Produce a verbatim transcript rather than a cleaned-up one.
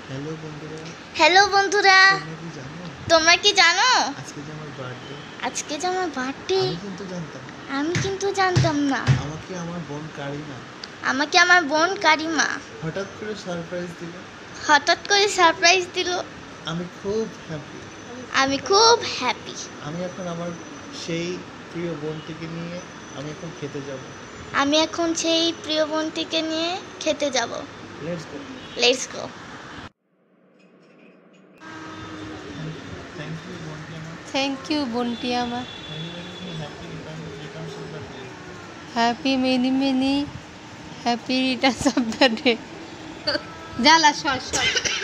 hello বন্ধুরা hello বন্ধুরা তোমরা কি জানো তোমরা কি জানো আজকে যে আমার বার্থডে আজকে যে আমার বার্থডে আমি কিন্তু জানতাম আমি কিন্তু জানতাম না আমাকে আমার বোন কারিনা আমাকে আমার বোন কারিমা হঠাৎ করে সারপ্রাইজ দিল হঠাৎ করে সারপ্রাইজ দিল আমি খুব হ্যাপি আমি খুব হ্যাপি আমি এখন আমার সেই প্রিয় বোনটিকে নিয়ে আমি এখন খেতে যাব আমি এখন সেই প্রিয় বোনটিকে নিয়ে খেতে যাব let's go let's go thank you বোনটি আমার থ্যাংক ইউ বোনটি আমার happy returns of the day happy many many happy returns of the day জ্বালা সর সর